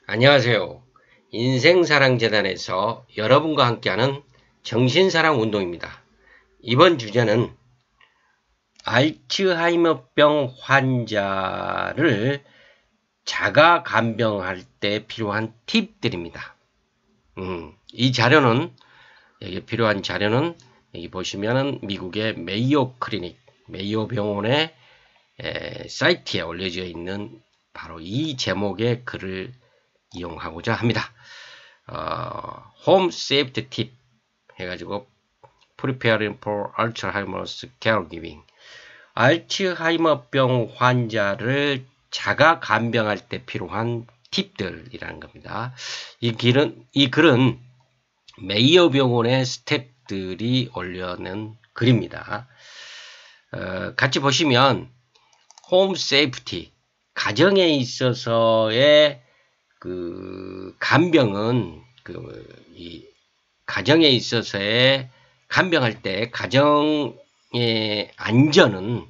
안녕하세요. 인생사랑재단에서 여러분과 함께하는 정신사랑 운동입니다. 이번 주제는 알츠하이머병 환자를 자가 간병할 때 필요한 팁들입니다. 이 자료는, 여기 필요한 자료는 여기 보시면은 미국의 메이오 클리닉, 메이오 병원의 사이트에 올려져 있는 바로 이 제목의 글을 이용하고자 합니다. Home Safety Tip 해가지고 Preparing for Alzheimer's Caregiving, 알츠하이머병 환자를 자가 간병할 때 필요한 팁들이라는 겁니다. 이 글은 메이어 병원의 스태프들이 올려낸 글입니다. 같이 보시면 Home Safety, 가정에 있어서의 간병은 이 가정에 있어서의 간병할 때 가정의 안전은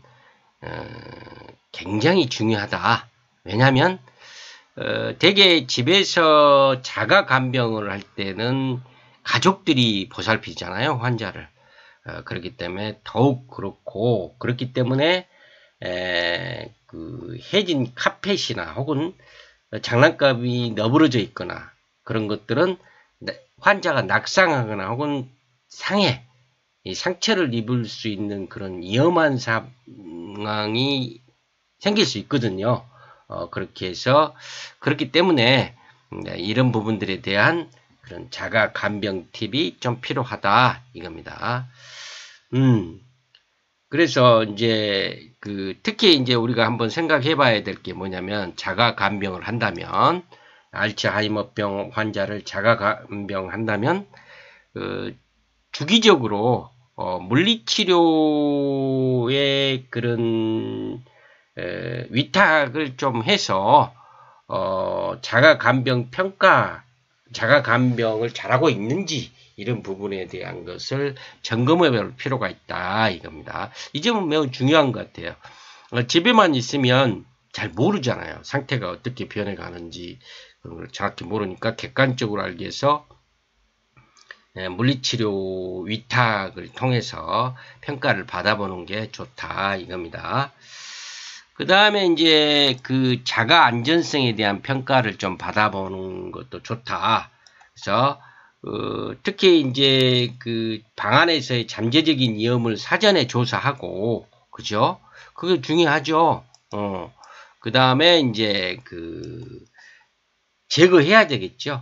굉장히 중요하다. 왜냐하면 대개 집에서 자가 간병을 할 때는 가족들이 보살피잖아요, 환자를. 그렇기 때문에 더욱 그렇고, 그렇기 때문에 해진 카펫이나 혹은 장난감이 너부러져 있거나 그런 것들은 환자가 낙상하거나 혹은 상처를 입을 수 있는 그런 위험한 상황이 생길 수 있거든요. 그렇기 때문에 이런 부분들에 대한 그런 자가 간병 팁이 좀 필요하다 이겁니다. 그래서 이제 특히 이제 우리가 한번 생각해 봐야 될 게 뭐냐면, 자가 간병을 한다면, 알츠하이머병 환자를 자가 간병한다면 주기적으로 물리치료의 그런 위탁을 좀 해서 자가 간병을 잘하고 있는지 이런 부분에 대한 것을 점검해 볼 필요가 있다 이겁니다. 이 점은 매우 중요한 것 같아요. 집에만 있으면 잘 모르잖아요. 상태가 어떻게 변해가는지 그런 걸 정확히 모르니까 객관적으로 알기 위해서 물리치료 위탁을 통해서 평가를 받아보는 게 좋다 이겁니다. 그 다음에 이제 자가 안전성에 대한 평가를 좀 받아보는 것도 좋다. 그래서 특히 이제 방 안에서의 잠재적인 위험을 사전에 조사하고, 그죠? 그게 중요하죠. 그 다음에 이제 제거해야 되겠죠.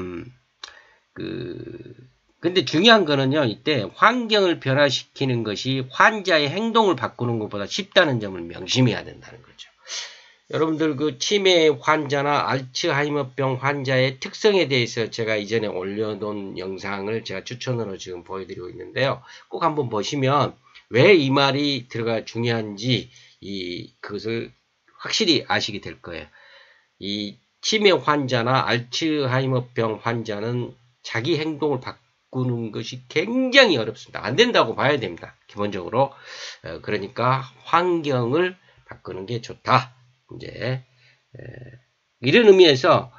근데 중요한 거는요, 이때 환경을 변화시키는 것이 환자의 행동을 바꾸는 것보다 쉽다는 점을 명심해야 된다는 거죠. 여러분들 치매 환자나 알츠하이머병 환자의 특성에 대해서 제가 이전에 올려놓은 영상을 제가 추천으로 지금 보여드리고 있는데요. 꼭 한번 보시면 왜 이 말이 들어가 중요한지 그것을 확실히 아시게 될 거예요. 이 치매 환자나 알츠하이머병 환자는 자기 행동을 바꾸는 것이 굉장히 어렵습니다. 안 된다고 봐야 됩니다. 기본적으로. 그러니까 환경을 바꾸는 게 좋다. 이제 이런 의미에서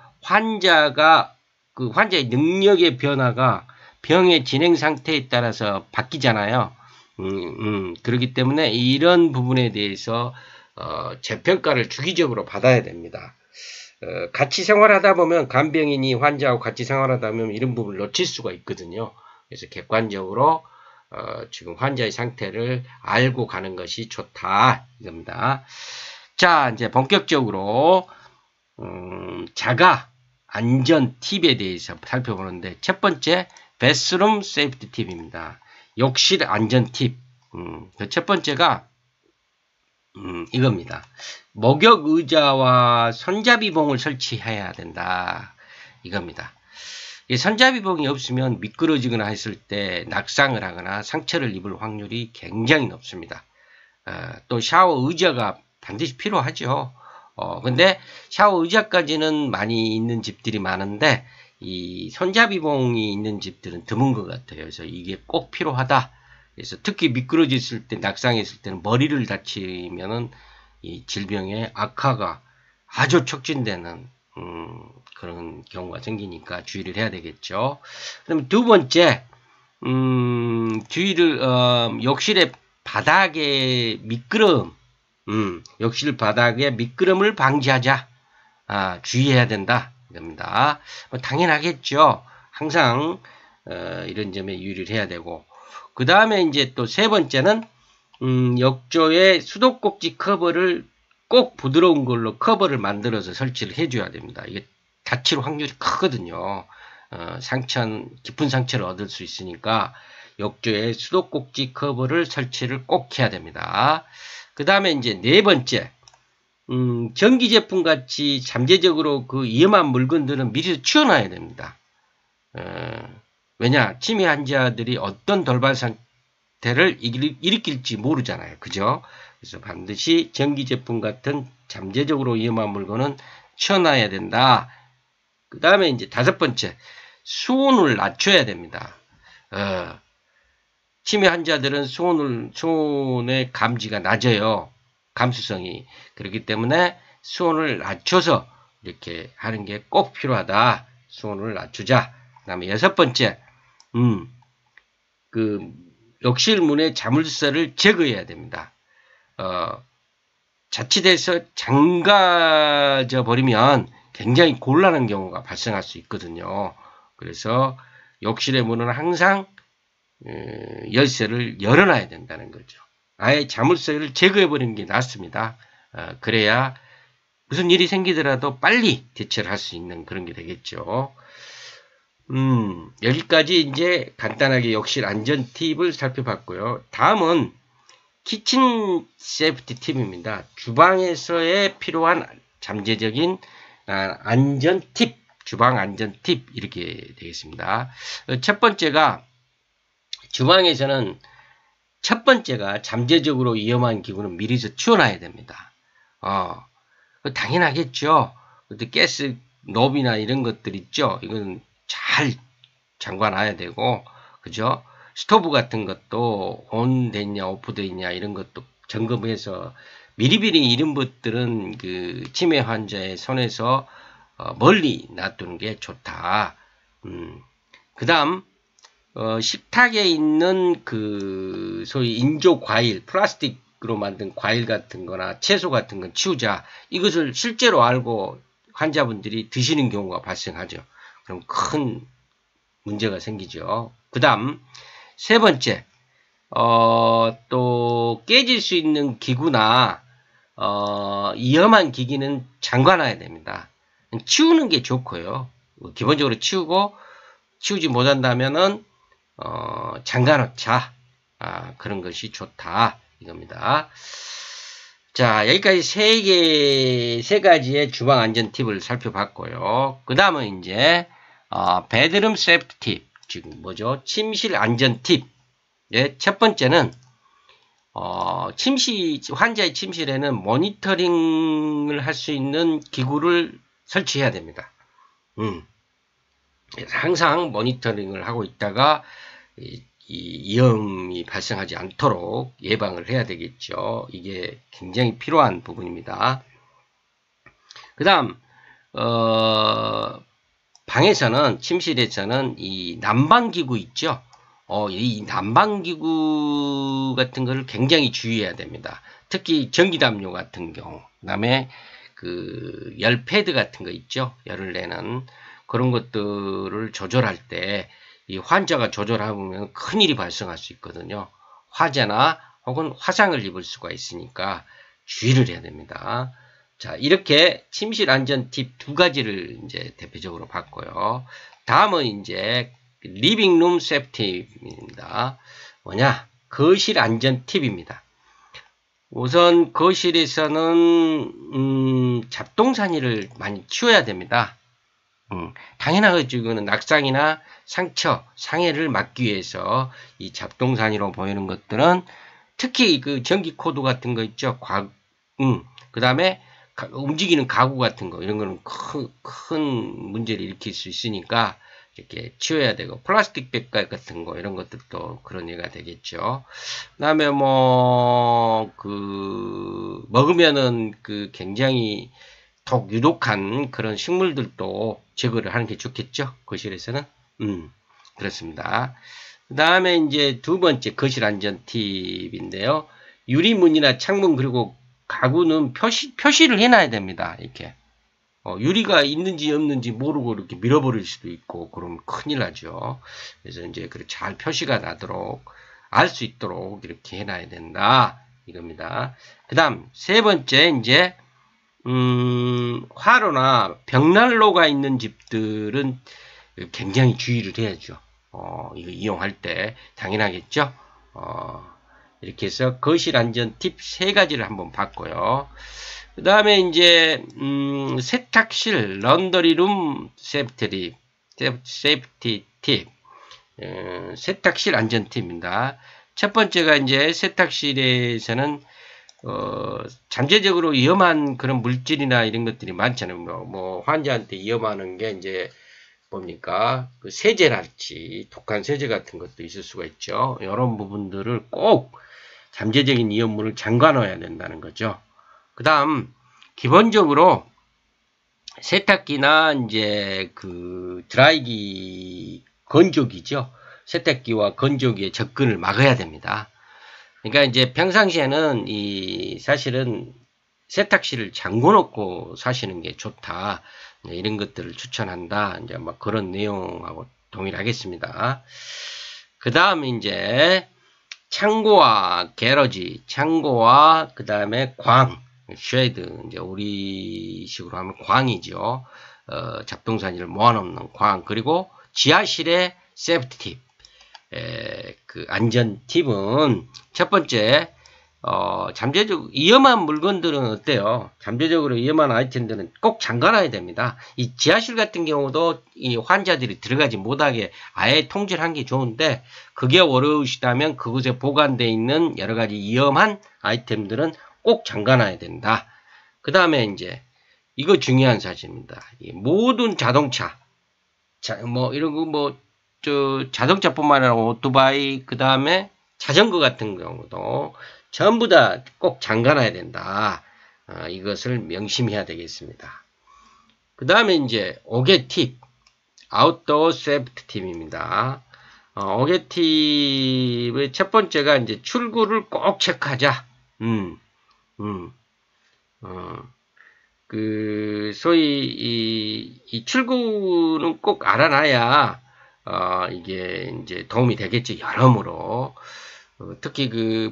환자의 능력의 변화가 병의 진행 상태에 따라서 바뀌잖아요. 그렇기 때문에 이런 부분에 대해서 재평가를 주기적으로 받아야 됩니다. 같이 생활하다 보면, 간병인이 환자하고 같이 생활하다 보면 이런 부분을 놓칠 수가 있거든요. 그래서 객관적으로 지금 환자의 상태를 알고 가는 것이 좋다 이겁니다. 자, 이제 본격적으로 자가 안전 팁에 대해서 살펴보는데, 첫 번째 베스룸 세이프티 팁입니다. 욕실 안전 팁. 첫 번째가 이겁니다. 목욕 의자와 손잡이봉을 설치해야 된다 이겁니다. 이 손잡이봉이 없으면 미끄러지거나 했을 때 낙상을 하거나 상처를 입을 확률이 굉장히 높습니다. 또 샤워 의자가 반드시 필요하죠. 근데 샤워 의자까지는 많이 있는 집들이 많은데 이 손잡이봉이 있는 집들은 드문 것 같아요. 그래서 이게 꼭 필요하다. 그래서 특히 미끄러졌을 때, 낙상했을 때는 머리를 다치면은 이 질병의 악화가 아주 촉진되는 그런 경우가 생기니까 주의를 해야 되겠죠. 그럼 두 번째, 주의를, 욕실의 바닥에 미끄럼, 욕실 바닥에 미끄럼을 방지하자. 주의해야 된다. 이겁니다. 당연하겠죠. 항상, 이런 점에 유의를 해야 되고. 그 다음에 이제 또 세 번째는, 욕조의 수도꼭지 커버를 꼭 부드러운 걸로 커버를 만들어서 설치를 해줘야 됩니다. 이게 다칠 확률이 크거든요. 깊은 상처를 얻을 수 있으니까 욕조에 수도꼭지 커버를 설치를 꼭 해야 됩니다. 그 다음에 이제 네 번째, 전기 제품 같이 잠재적으로 그 위험한 물건들은 미리 치워놔야 됩니다. 왜냐, 치매 환자들이 어떤 돌발 상태를 일으킬지 모르잖아요. 그죠? 그래서 반드시 전기 제품 같은 잠재적으로 위험한 물건은 치워놔야 된다. 그 다음에 이제 다섯 번째, 수온을 낮춰야 됩니다. 치매 환자들은 수온의 감지가 낮아요. 감수성이. 그렇기 때문에 수온을 낮춰서 이렇게 하는 게 꼭 필요하다. 수온을 낮추자. 그 다음에 여섯 번째, 그 욕실 문의 자물쇠를 제거해야 됩니다. 자칫해서 잠가져 버리면 굉장히 곤란한 경우가 발생할 수 있거든요. 그래서 욕실의 문은 항상 열쇠를 열어놔야 된다는 거죠. 아예 자물쇠를 제거해버리는 게 낫습니다. 그래야 무슨 일이 생기더라도 빨리 대처를 할 수 있는 그런 게 되겠죠. 여기까지 이제 간단하게 욕실 안전 팁을 살펴봤고요. 다음은 키친 세이프티 팁입니다. 주방에서의 필요한 잠재적인 안전 팁, 주방 안전 팁 이렇게 되겠습니다. 첫 번째가 주방에서는 첫 번째가 잠재적으로 위험한 기구는 미리서 치워놔야 됩니다. 당연하겠죠. 가스 노브나 이런 것들 있죠. 이건 잘 잠궈놔야 되고, 그죠? 스토브 같은 것도 온 됐냐, 오프 됐냐 이런 것도 점검해서 미리미리 이런 것들은 그 치매 환자의 손에서 멀리 놔두는 게 좋다. 그다음 식탁에 있는 그 소위 인조 과일, 플라스틱으로 만든 과일 같은 거나 채소 같은 건 치우자. 이것을 실제로 알고 환자분들이 드시는 경우가 발생하죠. 그럼 큰 문제가 생기죠. 그 다음, 세 번째, 또 깨질 수 있는 기구나, 위험한 기기는 잠가놔야 됩니다. 치우는 게 좋고요. 기본적으로 치우고, 치우지 못한다면은, 잠가놓자. 그런 것이 좋다. 이겁니다. 자, 여기까지 세 가지의 주방 안전 팁을 살펴봤고요. 그 다음은 이제, 베드룸 세이프티 팁. 지금 뭐죠? 침실 안전 팁. 예, 첫 번째는, 환자의 침실에는 모니터링을 할 수 있는 기구를 설치해야 됩니다. 항상 모니터링을 하고 있다가, 이 위험이 발생하지 않도록 예방을 해야 되겠죠. 이게 굉장히 필요한 부분입니다. 그 다음, 방에서는, 침실에서는 이 난방기구 있죠. 이 난방기구 같은 거를 굉장히 주의해야 됩니다. 특히 전기담요 같은 경우, 그 다음에 그 열 패드 같은 거 있죠. 열을 내는 그런 것들을 조절할 때 이 환자가 조절하면 큰일이 발생할 수 있거든요. 화재나 혹은 화상을 입을 수가 있으니까 주의를 해야 됩니다. 자, 이렇게 침실 안전 팁 두 가지를 이제 대표적으로 봤고요. 다음은 이제 리빙룸 세이프티입니다. 뭐냐? 거실 안전 팁입니다. 우선 거실에서는 잡동사니를 많이 치워야 됩니다. 당연하겠죠. 이거는 낙상이나 상처, 상해를 막기 위해서 이 잡동사니로 보이는 것들은 특히 그 전기 코드 같은 거 있죠. 그 다음에 움직이는 가구 같은 거 이런 거는 큰 문제를 일으킬 수 있으니까 이렇게 치워야 되고 플라스틱 백 같은 거 이런 것들도 그런 예가 되겠죠. 그다음에 뭐 그 먹으면은 그 굉장히 독 유독한 그런 식물들도 제거를 하는 게 좋겠죠. 거실에서는. 그렇습니다. 그 다음에 이제 두 번째 거실 안전 팁인데요. 유리문이나 창문 그리고 가구는 표시를 해놔야 됩니다. 이렇게. 유리가 있는지 없는지 모르고 이렇게 밀어버릴 수도 있고, 그러면 큰일 나죠. 그래서 이제 잘 표시가 나도록, 알 수 있도록 이렇게 해놔야 된다. 이겁니다. 그 다음, 세 번째, 이제, 화로나 벽난로가 있는 집들은 굉장히 주의를 해야죠. 이거 이용할 때, 당연하겠죠? 이렇게 해서 거실 안전 팁 3가지를 한번 봤고요. 그 다음에 이제 세탁실 런더리룸 세프티 팁 세탁실 안전 팁입니다. 첫 번째가 이제 세탁실에서는 잠재적으로 위험한 그런 물질이나 이런 것들이 많잖아요. 뭐 환자한테 위험하는 게 이제 뭡니까? 그 세제랄지 독한 세제 같은 것도 있을 수가 있죠. 이런 부분들을 꼭 잠재적인 위험물을 잠가 넣어야 된다는 거죠. 그 다음, 기본적으로 세탁기나 이제 그 드라이기, 건조기죠. 세탁기와 건조기의 접근을 막아야 됩니다. 그러니까 이제 평상시에는 사실은 세탁실을 잠궈 놓고 사시는 게 좋다. 이런 것들을 추천한다. 이제 뭐 그런 내용하고 동일하겠습니다. 그 다음 이제 창고와 게러지, 창고와 그 다음에 광, 쉐드, 이제 우리식으로 하면 광이죠. 잡동사니를 모아놓는 광, 그리고 지하실의 세프티 팁, 그 안전 팁은 첫 번째, 잠재적 위험한 물건들은 어때요? 잠재적으로 위험한 아이템들은 꼭 잠가놔야 됩니다. 이 지하실 같은 경우도 이 환자들이 들어가지 못하게 아예 통제를 한 게 좋은데, 그게 어려우시다면 그곳에 보관되어 있는 여러 가지 위험한 아이템들은 꼭 잠가놔야 된다. 그 다음에 이제 이거 중요한 사실입니다. 모든 자동차, 뭐 이런 거 자동차뿐만 아니라 오토바이, 그 다음에 자전거 같은 경우도 전부 다 꼭 잠가놔야 된다. 이것을 명심해야 되겠습니다. 그 다음에 이제 5개 팁, 아웃도어 세프티 팁입니다. 5개 팁의 첫 번째가 이제 출구를 꼭 체크하자. 소위 이 출구는 꼭 알아놔야 이게 이제 도움이 되겠죠. 여러모로 특히 그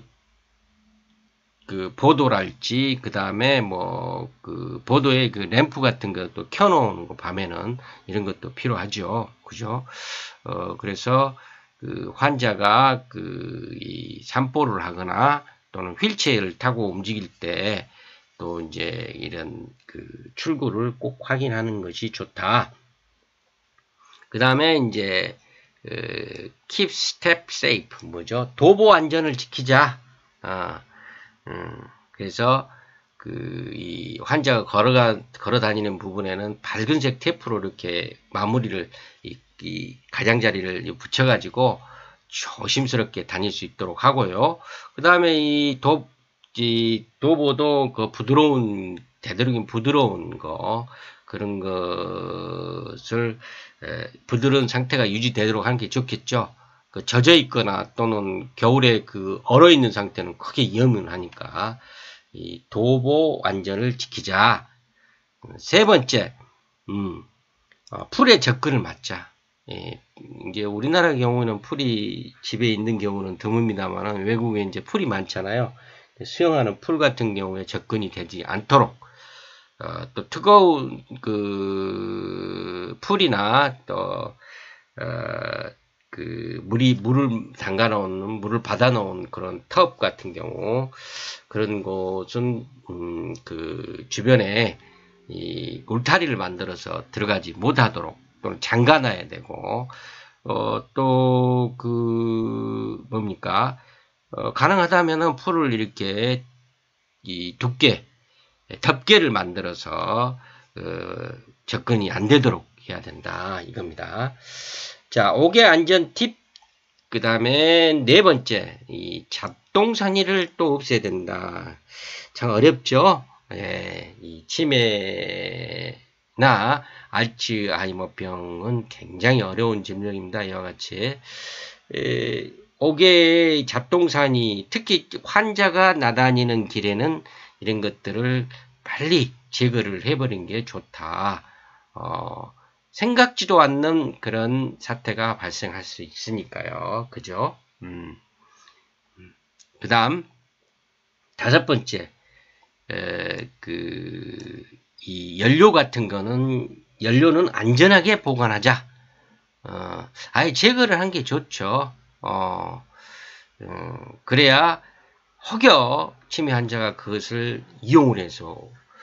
보도랄지, 그 다음에 보도에 그 램프 같은 것도 켜놓은 거 밤에는 이런 것도 필요하죠. 그죠? 그래서 그 환자가 이 산보를 하거나 또는 휠체어를 타고 움직일 때 또 이제 이런 그 출구를 꼭 확인하는 것이 좋다. 그 다음에 이제 keep step safe, 뭐죠? 도보 안전을 지키자. 그래서 이 환자가 걸어 다니는 부분에는 밝은색 테이프로 이렇게 마무리를 이 가장자리를 붙여가지고 조심스럽게 다닐 수 있도록 하고요. 그 다음에 이 도보도 그 되도록이면 부드러운 거, 그런 것을 부드러운 상태가 유지되도록 하는 게 좋겠죠. 젖어 있거나 또는 겨울에 얼어 있는 상태는 크게 위험을 하니까 이 도보 안전을 지키자. 세 번째, 풀에 접근을 막자. 이제 우리나라 경우는 풀이 집에 있는 경우는 드뭅니다만 외국에 이제 풀이 많잖아요. 수영하는 풀 같은 경우에 접근이 되지 않도록 또 뜨거운 풀이나 또 물을 담가 놓은, 물을 받아 놓은 그런 텁 같은 경우, 그런 곳은, 주변에 이 울타리를 만들어서 들어가지 못하도록 또는 잠가 놔야 되고, 가능하다면은 풀을 이렇게 덮개를 만들어서, 접근이 안 되도록 해야 된다. 이겁니다. 자, 5개 안전 팁. 그 다음에 네 번째, 이 잡동사니를 또 없애야 된다. 참 어렵죠? 예, 이 치매나 알츠하이머병은 굉장히 어려운 질병입니다. 이와 같이 옥외의 잡동사니 특히 환자가 나다니는 길에는 이런 것들을 빨리 제거를 해버린 게 좋다. 생각지도 않는 그런 사태가 발생할 수 있으니까요. 그죠? 그 다음, 5번째, 이 연료 같은 거는, 연료는 안전하게 보관하자. 아예 제거를 한 게 좋죠. 그래야 혹여 치매 환자가 그것을 이용을 해서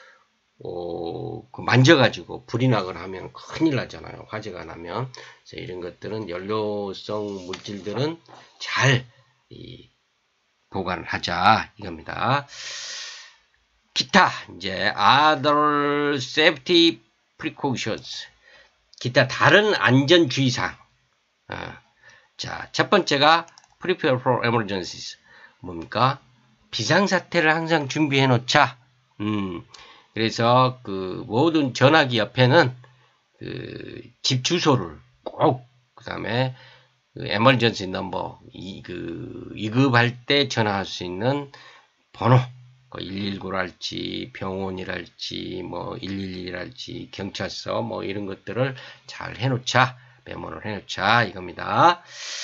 만져가지고 불이 나거나 하면 큰일 나잖아요. 화재가 나면. 그래서 이런 것들은 연료성 물질들은 잘 보관을 하자 이겁니다. 기타 이제 other safety precautions 기타 다른 안전 주의사항. 자, 첫 번째가 prepare for emergencies 뭡니까? 비상사태를 항상 준비해 놓자. 그래서 그 모든 전화기 옆에는 집 주소를 꼭 그다음에 에머전시 넘버 위급할 때 전화할 수 있는 번호 119랄지 병원이랄지 뭐 111이랄지 경찰서 뭐 이런 것들을 잘 해놓자 메모를 해놓자 이겁니다.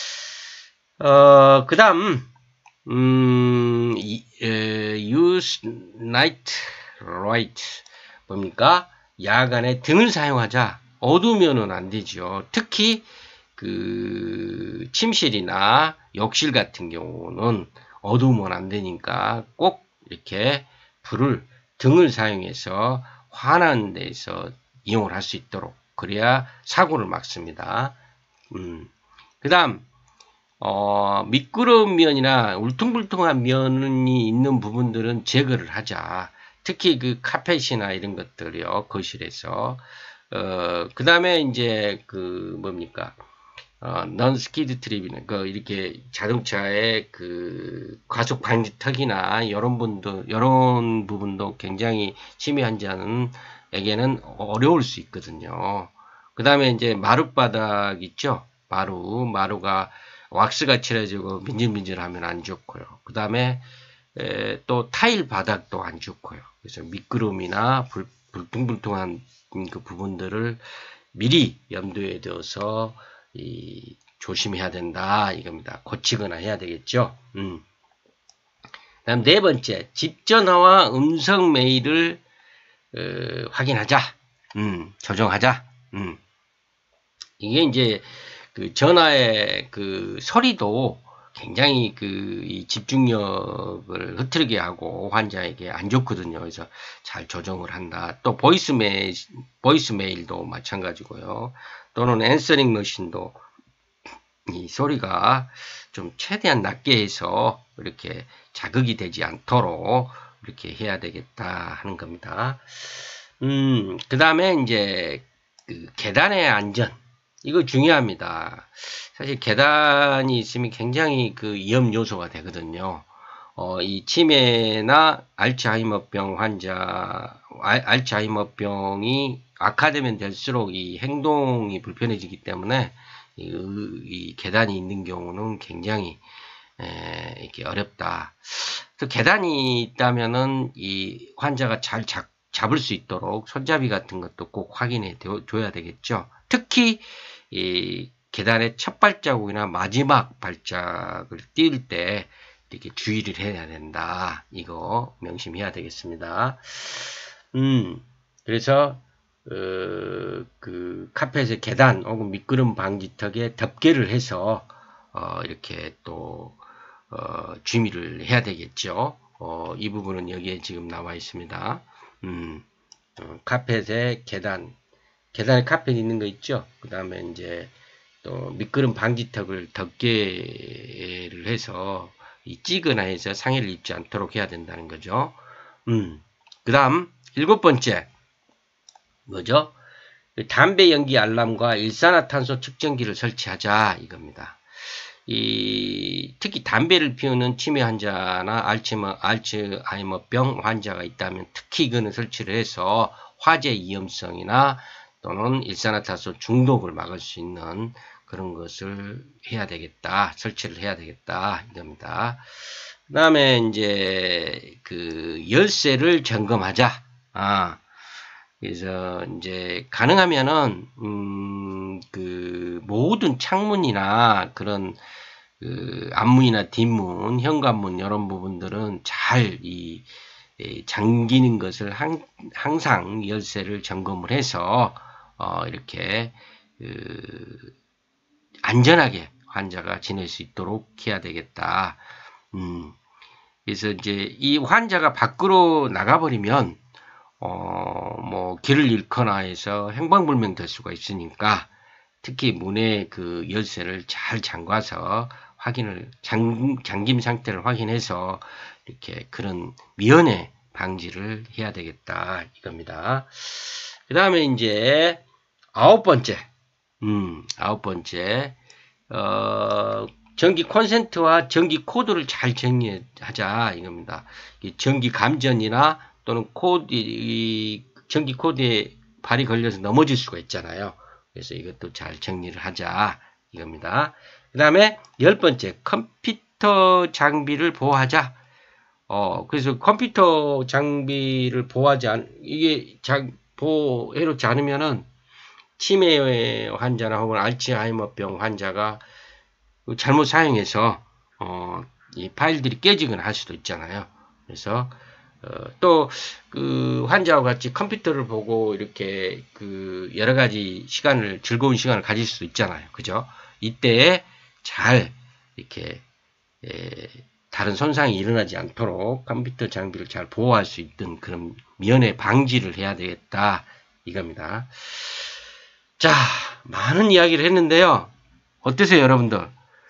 그다음 use night light 뭡니까? 야간에 등을 사용하자. 어두우면은 안 되죠. 특히 침실이나 욕실 같은 경우는 어두우면 안 되니까 꼭 이렇게 등을 사용해서 환한 데서 이용을 할 수 있도록 그래야 사고를 막습니다. 그 다음 미끄러운 면이나 울퉁불퉁한 면이 있는 부분들은 제거를 하자. 특히 카펫이나 이런 것들이요 거실에서 그 다음에 이제 뭡니까 넌스키드 트립이나 이렇게 자동차의 과속 방지턱이나 이런 부분도 굉장히 치매 환자에게는 어려울 수 있거든요. 그 다음에 이제 마룻바닥 있죠. 마루가 왁스가 칠해지고 민질민질하면 안 좋고요. 그 다음에 또 타일 바닥도 안 좋고요. 그래서 미끄럼이나 불퉁불퉁한 그 부분들을 미리 염두에 둬서 조심해야 된다 이겁니다. 고치거나 해야 되겠죠. 다음 4번째 집전화와 음성 메일을 확인하자. 조정하자. 이게 이제 전화의 소리도 굉장히 이 집중력을 흐트르게 하고 환자에게 안 좋거든요. 그래서 잘 조정을 한다. 또 보이스메일도 마찬가지고요. 또는 앤서링 머신도 이 소리가 좀 최대한 낮게 해서 이렇게 자극이 되지 않도록 이렇게 해야 되겠다 하는 겁니다. 그 다음에 이제 계단의 안전. 이거 중요합니다. 사실 계단이 있으면 굉장히 위험 요소가 되거든요. 이 치매나 알츠하이머병 알츠하이머병이 악화되면 될수록 이 행동이 불편해지기 때문에 이 계단이 있는 경우는 굉장히 이렇게 어렵다. 또 계단이 있다면은 이 환자가 잘 잡을 수 있도록 손잡이 같은 것도 꼭 확인해 줘야 되겠죠. 특히 이 계단의 첫 발자국이나 마지막 발자국을 띄울 때 이렇게 주의를 해야 된다. 이거 명심해야 되겠습니다. 그래서 카펫의 계단 혹은 미끄럼 방지턱에 덮개를 해서 이렇게 또 주의를 해야 되겠죠. 이 부분은 여기에 지금 나와 있습니다. 카펫에 계단에 카펫 있는 거 있죠. 그 다음에 이제 또 미끄럼 방지턱을 덮개를 해서 찌거나 해서 상해를 입지 않도록 해야 된다는 거죠. 그 다음 7번째 뭐죠? 담배 연기 알람과 일산화탄소 측정기를 설치하자 이겁니다. 특히 담배를 피우는 치매 환자나 알츠하이머병 환자가 있다면 특히 이거는 설치를 해서 화재 위험성이나 또는 일산화탄소 중독을 막을 수 있는 그런 것을 해야 되겠다. 설치를 해야 되겠다. 이겁니다. 그 다음에 이제 그 열쇠를 점검하자. 그래서 이제 가능하면은 그 모든 창문이나 그런 그 앞문이나 뒷문, 현관문 이런 부분들은 잘 잠기는 것을 항상 열쇠를 점검을 해서 이렇게 안전하게 환자가 지낼 수 있도록 해야 되겠다. 그래서 이제 이 환자가 밖으로 나가버리면 뭐 길을 잃거나 해서 행방불명 될 수가 있으니까 특히 문에 그 열쇠를 잘 잠가서 잠김 상태를 확인해서 이렇게 그런 미연에 방지를 해야 되겠다 이겁니다. 그 다음에 이제 아홉 번째 전기 콘센트와 전기 코드를 잘 정리하자 이겁니다. 전기 감전이나 또는 전기 코드에 발이 걸려서 넘어질 수가 있잖아요. 그래서 이것도 잘 정리를 하자 이겁니다. 그 다음에 10번째 컴퓨터 장비를 보호하자. 그래서 컴퓨터 장비를 보호하지 이게 보호해놓지 않으면은 치매 환자나 혹은 알츠하이머병 환자가 잘못 사용해서 이 파일들이 깨지거나 할 수도 있잖아요. 그래서 또 그 환자와 같이 컴퓨터를 보고 이렇게 그 여러 가지 즐거운 시간을 가질 수도 있잖아요. 그죠? 이때 잘 이렇게 다른 손상이 일어나지 않도록 컴퓨터 장비를 잘 보호할 수 있는 그런 미연에 방지를 해야 되겠다 이겁니다. 자, 많은 이야기를 했는데요. 어떠세요, 여러분들?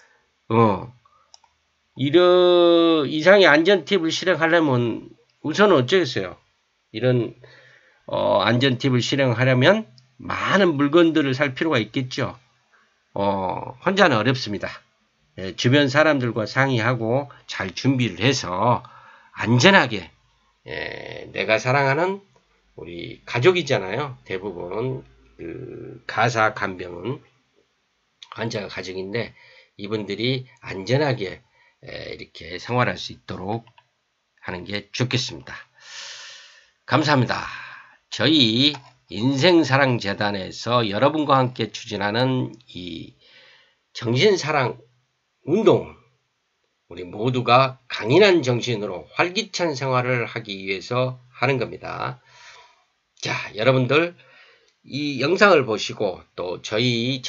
이상의 안전 팁을 실행하려면 우선은 어쩌겠어요? 이런 안전 팁을 실행하려면 많은 물건들을 살 필요가 있겠죠. 혼자는 어렵습니다. 주변 사람들과 상의하고 잘 준비를 해서 안전하게 내가 사랑하는 우리 가족이잖아요. 대부분 그 가사 간병은 환자가 가족인데 이분들이 안전하게 이렇게 생활할 수 있도록 하는 게 좋겠습니다. 감사합니다. 저희 인생사랑재단에서 여러분과 함께 추진하는 이 정신사랑 운동, 우리 모두가 강인한 정신으로 활기찬 생활을 하기 위해서 하는 겁니다. 자, 여러분들 이 영상을 보시고 또 저희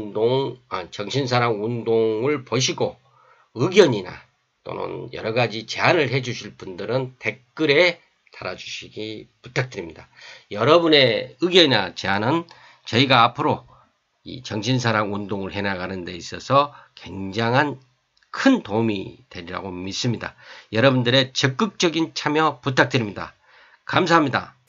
정신사랑 운동을 보시고 의견이나 또는 여러 가지 제안을 해 주실 분들은 댓글에 달아주시기 부탁드립니다. 여러분의 의견이나 제안은 저희가 앞으로 이 정신사랑 운동을 해나가는 데 있어서 굉장한 큰 도움이 되리라고 믿습니다. 여러분들의 적극적인 참여 부탁드립니다. 감사합니다.